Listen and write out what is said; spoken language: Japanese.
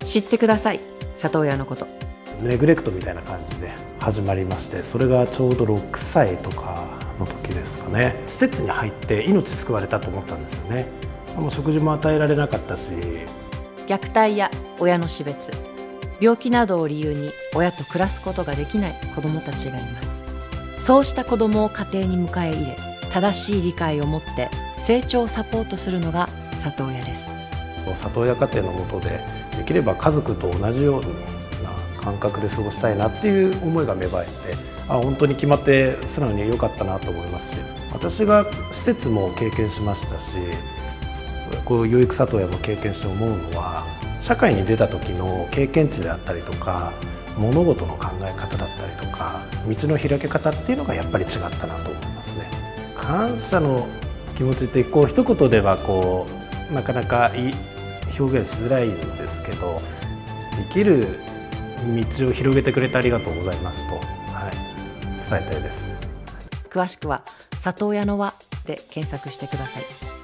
知ってください、里親のこと。 ネグレクトみたいな感じで始まりまして、それがちょうど6歳とかの時ですかね。施設に入って命救われたと思ったんですよね。もう食事も与えられなかったし。 虐待や親の死別、病気などを理由に親と暮らすことができない子どもたちがいます。そうした子どもを家庭に迎え入れ、正しい理解を持って成長をサポートするのが里親です。 里親家庭の下でできれば家族と同じような感覚で過ごしたいなっていう思いが芽生えて、本当に決まって素直に良かったなと思いますし、私が施設も経験しましたし、こう養育里親も経験して思うのは、社会に出た時の経験値であったりとか、物事の考え方だったりとか、道の開け方っていうのがやっぱり違ったなと思いますね。感謝の気持ちってこう一言ではなかなか表現しづらいんですけど、生きる道を広げてくれてありがとうございますと、伝えたいです。 詳しくは里親の輪で検索してください。